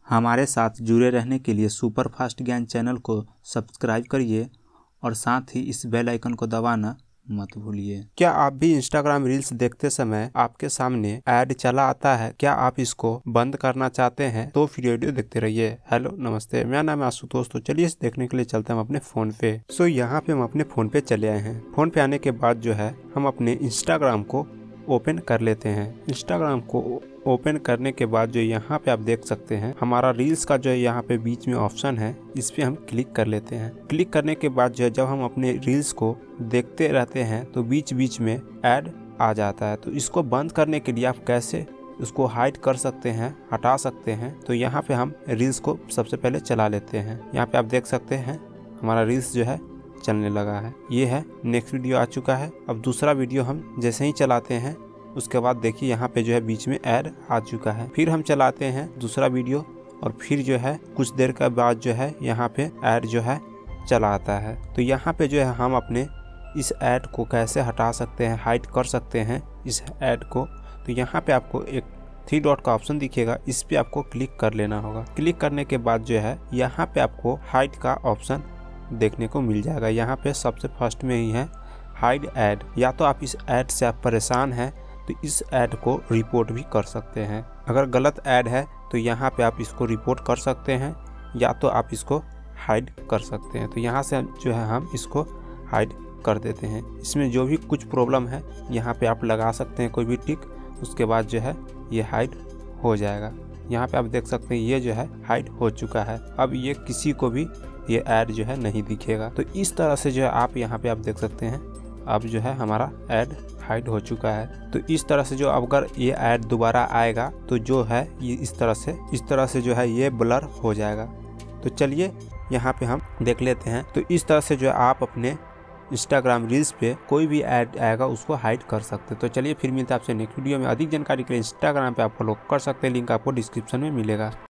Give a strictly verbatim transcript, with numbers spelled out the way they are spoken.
हमारे साथ जुड़े रहने के लिए सुपर फास्ट ज्ञान चैनल को सब्सक्राइब करिए और साथ ही इस बेल आइकन को दबाना मत भूलिए। क्या आप भी इंस्टाग्राम रील्स देखते समय आपके सामने ऐड चला आता है? क्या आप इसको बंद करना चाहते हैं? तो फिर वीडियो देखते रहिए। हेलो नमस्ते, मेरा नाम है आशुतोष। तो चलिए इसे देखने के लिए चलते हैं हम अपने फ़ोन पे। सो यहाँ पे हम अपने फ़ोन पे चले आए हैं। फ़ोन पे आने के बाद जो है हम अपने इंस्टाग्राम को ओपन कर लेते हैं। इंस्टाग्राम को ओपन करने के बाद जो यहाँ पे आप देख सकते हैं हमारा रील्स का जो है यहाँ पे बीच में ऑप्शन है, इस पे हम क्लिक कर लेते हैं। क्लिक करने के बाद जो है जब हम अपने रील्स को देखते रहते हैं तो बीच बीच में ऐड आ जाता है। तो इसको बंद करने के लिए आप कैसे उसको हाइड कर सकते हैं, हटा सकते हैं? तो यहाँ पे हम रील्स को सबसे पहले चला लेते हैं। यहाँ पे आप देख सकते हैं हमारा रील्स जो है चलने लगा है। ये है नेक्स्ट वीडियो आ चुका है। अब दूसरा वीडियो हम जैसे ही चलाते हैं उसके बाद देखिए यहाँ पे जो है बीच में ऐड आ चुका है। फिर हम चलाते हैं दूसरा वीडियो और फिर जो है कुछ देर के बाद जो है यहाँ पे ऐड जो है चला आता है। तो यहाँ पे जो है हम अपने इस ऐड को कैसे हटा सकते हैं, हाइड कर सकते हैं इस ऐड को। तो यहाँ पे आपको एक थ्री डॉट का ऑप्शन दिखेगा, इस पे आपको क्लिक कर लेना होगा। क्लिक करने के बाद जो है यहाँ पे आपको हाइड का ऑप्शन देखने को मिल जाएगा। यहाँ पे सबसे फर्स्ट में ही है हाइड ऐड। या तो आप इस ऐड से आप परेशान हैं तो इस ऐड को रिपोर्ट भी कर सकते हैं। अगर गलत ऐड है तो यहाँ पे आप इसको रिपोर्ट कर सकते हैं या तो आप इसको हाइड कर सकते हैं। तो यहाँ से जो है हम इसको हाइड कर देते हैं। इसमें जो भी कुछ प्रॉब्लम है यहाँ पे आप लगा सकते हैं कोई भी टिक, उसके बाद जो है ये हाइड हो जाएगा। यहाँ पे आप देख सकते हैं ये जो है हाइड हो चुका है। अब ये किसी को भी ये ऐड जो है नहीं दिखेगा। तो इस तरह से जो है आप यहाँ पे आप देख सकते हैं अब जो है हमारा ऐड हाइड हो चुका है। तो इस तरह से जो अगर ये ऐड दोबारा आएगा तो जो है ये इस तरह से इस तरह से जो है ये ब्लर हो जाएगा। तो चलिए यहाँ पे हम देख लेते हैं। तो इस तरह से जो है आप अपने इंस्टाग्राम रील्स पे कोई भी ऐड आएगा उसको हाइड कर सकते हैं। तो चलिए फिर मिलते हैं आपसे नेक्स्ट वीडियो में। अधिक जानकारी के लिए इंस्टाग्राम पे आप फॉलो कर सकते हैं, लिंक आपको डिस्क्रिप्शन में मिलेगा।